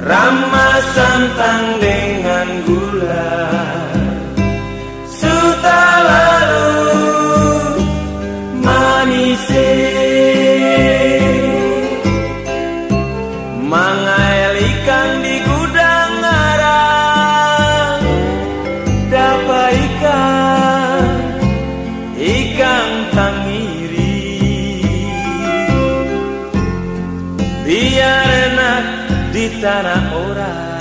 Ramas santan dengan gula, suta lalu manis, mangael ikan di gudang ngarang, dapat ikan tangiri, biar enak di tanah orang.